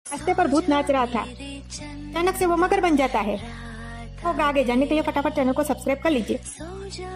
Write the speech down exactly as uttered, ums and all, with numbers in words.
रास्ते पर भूत नाच रहा था, अचानक से वो मगर बन जाता है। तो आगे जानने के लिए फटाफट चैनल को सब्सक्राइब कर लीजिए।